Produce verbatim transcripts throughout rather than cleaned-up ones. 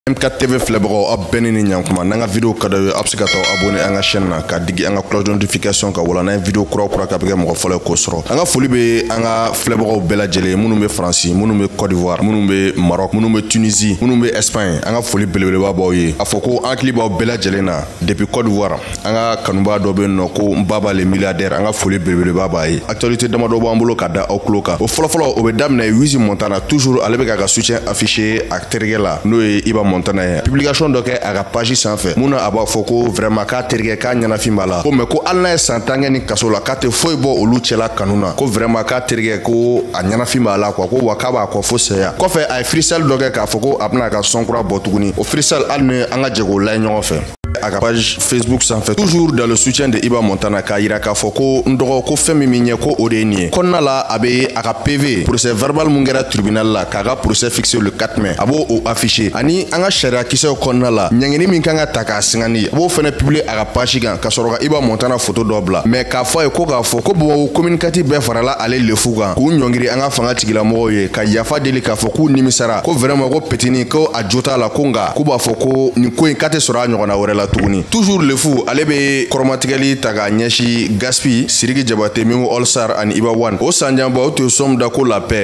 M quatre T V filɛbagaw aw bɛɛ ni ɲankuma n'an ka vidéo ka d'aw ye aw bɛ se ka taa abonné an ka chaîne na ka digi an ka cloche de notification kan wala n'an ye vidéo kura kura k'a bɛ kɛ mɔgɔ fɔlɔ ye k'o sɔrɔ. An ka foli bɛ an ka filɛbagaw bɛɛ lajɛlen minnu bɛ Faransi, minnu bɛ Côte d'Ivoire, minnu bɛ Maroc, minnu bɛ Tunisie, minnu bɛ Espagne. An ka foli belebeleba b'aw ye. A fɔ ko an hakili b'aw bɛɛ lajɛlen na depuis Côte d'Ivoire. An ka kanuba dɔ bɛ yen nɔ ko Nbaba le milliardaire. An ka foli belebeleba b'a ye. Actualité damadɔ b'an bolo ka da aw tulo kan. O fɔlɔfɔlɔ o bɛ daminɛ Wizi Montana toujours ale bɛ k'a ka soutien affiché a terikɛ la n'o ye Iba Montana ye. Publication dɔ kɛ a ka page sanfɛ mun na a b'a fɔ ko vraiment k'a terikɛ k'a ɲanafin b'a la ko mais ko hali n'a ye san tan kɛ ni kaso la k'a tɛ foyi bɔ olu cɛla kanu na ko vraiment k'a terikɛ ko a ɲanafin b'a la quoi ko wa k'a b'a kɔ fo saya. Kɔfɛ a ye freestyle dɔ kɛ k'a fɔ ko a bɛna a ka son kura bɔ tuguni. O freestyle hali ni an ka jɛ k'o layɛ ɲɔgɔn fɛ. A ka page Facebook sanfɛ toujours dans le soutien de Iba Montana k'a yira k'a fɔ ko n dɔgɔ ko fɛn min min ɲɛ ko o de ye nin ye. Kɔnɔna la a bɛ a ka P V procès verbal mun kɛra tribunal la k'a ka procès fixé le quatre mai a b'o o affiché ani an ka sariya kisɛw kɔnɔna la ɲɛngini min kan ka ta k'a singani a b'o fɛnɛ publier a ka page kan ka sɔrɔ ka Iba Montana photo dɔ bila mais k'a fɔ a ye ko k'a fɔ ko Bamakɔ communiqué bɛɛ farala ale lefu kan k'u ɲɔngiri an ka fanga tigilamɔgɔw ye ka yafa deli k'a fɔ k'u nimisara ko vraiment ko petini ko a jo t'a la ko nka k'u b'a fɔ ko nin ko in k'a tɛ sɔrɔ a ɲɔgɔnna wɛrɛ la tuguni. Toujours le fou ale bɛ kɔrɔmatigɛli ta k'a ɲɛsin Gaspi Sidiki Jabate Mingu All Star ani Iba One o sanjanba o tun ye somme da ko la paix.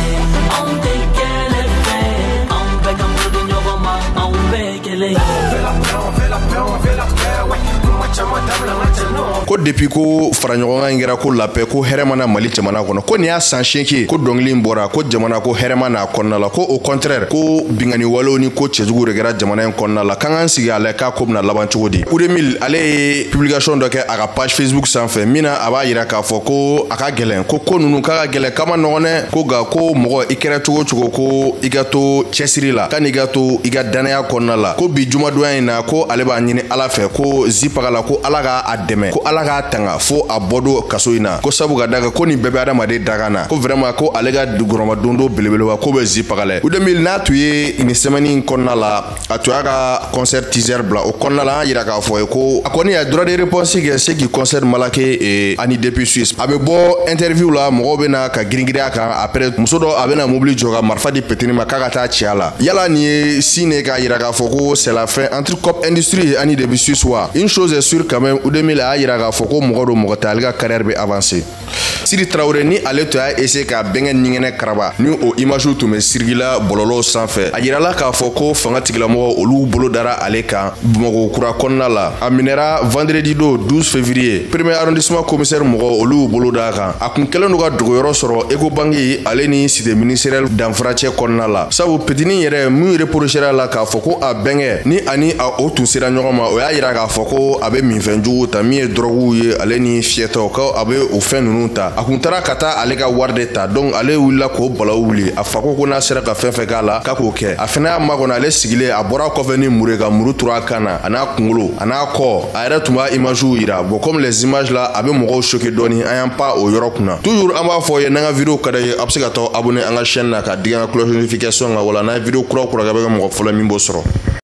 Ko depuis ko faraɲɔgɔnkan in kɛra ko la paix ko hɛrɛ mana Mali jamana kɔnɔ ko nin y'a san seegin ko dɔnkili in bɔra ko jamana ko hɛrɛ ma n'a kɔnɔna la ko au contraire ko bingani walew ni ko cɛjugu de kɛra jamana in kɔnɔna la k'an k'an sigi a lajɛ k'a ko bɛna laban cogo di. Coup de mille ale ye publication dɔ kɛ a ka page Facebook sanfɛ min na a b'a yira k'a fɔ ko a ka gɛlɛn ko ko ninnu k'a ka gɛlɛn k'a ma nɔgɔn dɛ ko nka ko mɔgɔ i kɛra cogo cogo ko i ka to cɛsiri la kan'i ka to i ka danaya kɔnɔna la ko bi jumadonya in na ko ale b'a ɲini Ala fɛ ko zipaga la ko Ala k'a dɛmɛ ko Ala k'a tanga fo a bɔdo kaso in na ko sabu ka daga ko nin bɛɛ bɛ adamaden daga na ko vraiment ko ale ka gɔrɔma dondo belebeleba ko bɛ zipaga la. Coup de mille n'a tun ye nin semaine in kɔnɔna la a tun y'a ka concert teaser bila o kɔnɔna la an yira k'a fɔ ye ko a kɔni a droit de réponse kɛ se k'i concert malake ani depuis Suisse a bɛ bɔ interview la mɔgɔw bɛ na ka giringirin a kan après muso dɔ a bɛ na mobili jɔ ka marifa di petini ma k'a ka taa ci a la yala nin ye signe k'a yira k'a fɔ ko c'est la fin entre Cop Industrie ani depuis Suisse wa. Une chose est sûre quand même Coup de mille a yira k'a fɔ ko mɔgɔ do mɔgɔ tɛ ale ka carrière bɛ avancer. Sidi Traoré ni ale tun y'a essayer ka bɛnkɛ ɲɛgɛnɛ karaba ni o image tun bɛ sirigila bɔlɔlɔw sanfɛ a yirala k'a fɔ ko fanga tigilamɔgɔ olu bolo dara ale kan Bamakɔ kura kɔnɔna la a minɛra vendredi don douze février premier arrondissement commissaire mɔgɔ olu bolo d'a kan a kun kɛlen do ka dogoyɔrɔ sɔrɔ Ecobank ale ni cité ministérielle danfara cɛ kɔnɔna la sabu petini yɛrɛ mun reprochera la k'a fɔ ko a bɛnkɛ ni ani a o tun sera ɲɔgɔn ma o y'a yira k'a fɔ ko a bɛ minfɛn jugu ta min ye droguw ye ale ni fiyɛtɔw ko a bɛ o fɛn ninnu ta a kun taara ka taa ale ka wari de ta donc ale wulila k'o balawu wuli a fako ko n'a sera ka fɛn fɛn k'a la k'a k'o kɛ a fɛnɛ y'a makɔnɔ ale sigilen a bɔra kɔfɛ ni muru ka muru turu a kan na a n'a kunkolo a n'a kɔ a yɛrɛ tun b'a imagew yira bon comme les images là a bɛ mɔgɔw choquer dɔɔni an y'an pan o yɔrɔ kunna toujours an b'a fɔ ye n'an ka vidéo ka d'a ye a bɛ se ka taa abonné an ka chaîne na ka digi an ka cloche notification kan wala n'an ye vidéo kura kura kɛ a bɛ kɛ mɔgɔ fɔlɔ min b'o sɔrɔ.